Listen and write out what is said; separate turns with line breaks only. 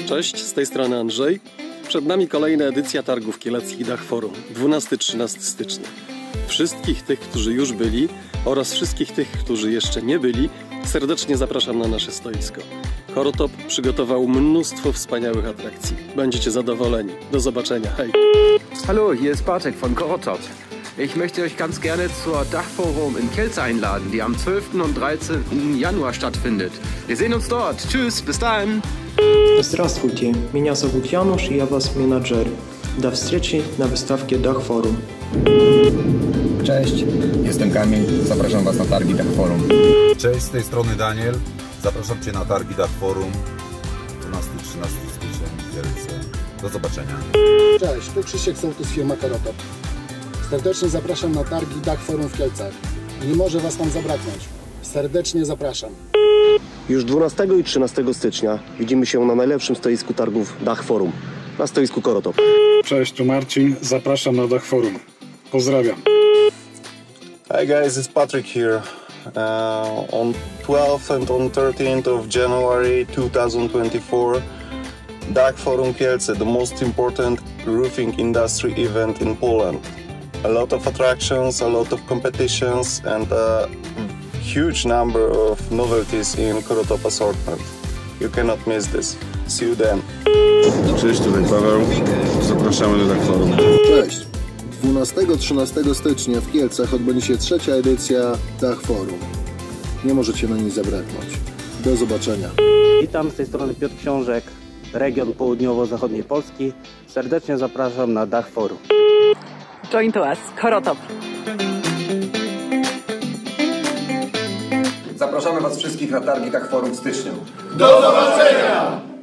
Cześć, z tej strony Andrzej. Przed nami kolejna edycja targów kieleckich Dach Forum, 12-13 stycznia. Wszystkich tych, którzy już byli oraz wszystkich tych, którzy jeszcze nie byli, serdecznie zapraszam na nasze stoisko. Chorotop przygotował mnóstwo wspaniałych atrakcji. Będziecie zadowoleni. Do zobaczenia, hej!
Hallo, hier ist Bartek von Chorotop. Ich möchte euch ganz gerne zur Dachforum in Kielce einladen, die am 12. und 13. Januar stattfindet. Wir sehen uns dort. Tschüss, bis dahin.
Здравствуйте, меня зовут Януш, и я ваш менеджер. До встречи на выставке Dach Forum.
Cześć, jestem Kamil, zapraszam Was na targi Dach Forum.
Cześć, z tej strony Daniel, zapraszam Cię na targi Dach Forum 12-13 stycznia w Kielce. Do zobaczenia.
Cześć, tu Krzysiek Sołtys, firma Chorotop. Serdecznie zapraszam na targi Dach Forum w Kielcach. Nie może Was tam zabraknąć. Serdecznie zapraszam.
Już 12 i 13 stycznia widzimy się na najlepszym stoisku targów Dach Forum, na stoisku Chorotop.
Cześć, tu Marcin, zapraszam na Dach Forum. Pozdrawiam.
Hi guys, it's Patrick here. On 12th and on 13th of January 2024, Dach Forum Kielce, the most important roofing industry event in Poland. A lot of attractions, a lot of competitions and a huge number of novelties in Chorotop assortment. You cannot miss this. See you then.
Cześć, tutaj Paweł. Zapraszamy do Dach Forum.
Cześć. 12-13 stycznia w Kielcach odbędzie się trzecia edycja Dach Forum. Nie możecie na niej zabraknąć. Do zobaczenia.
Witam, z tej strony Piotr Książek, region południowo-zachodniej Polski. Serdecznie zapraszam na Dach Forum.
Join to us, Chorotop.
Zapraszamy Was wszystkich na targi Dach Forum w styczniu.
Do zobaczenia!